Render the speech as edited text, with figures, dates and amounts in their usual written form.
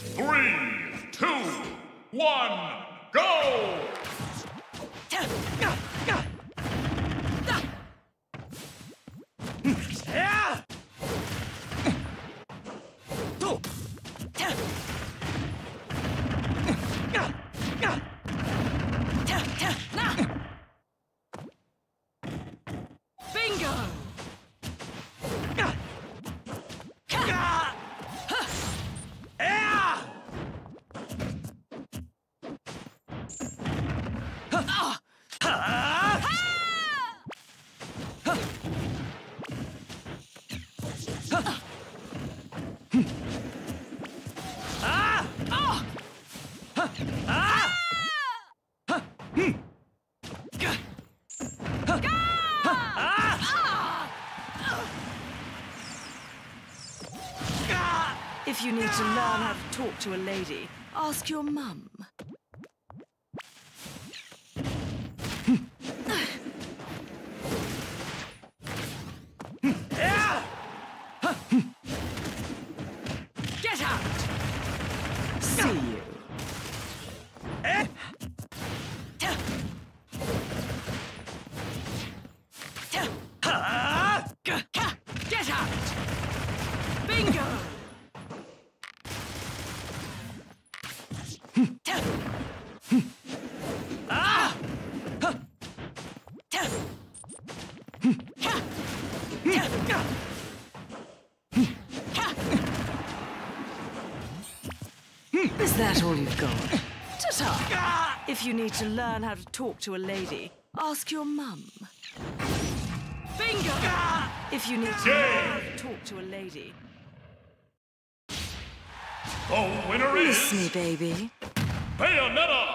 3, 2, 1, go! Bingo! If you need to learn how to talk to a lady, ask your mum. Get out! See you. Get out! Bingo! Is that all you've got? Ta-ta! If you need to learn how to talk to a lady, ask your mum. Bingo! If you need to learn how to talk to a lady... The winner is... Miss me, baby. Bayonetta!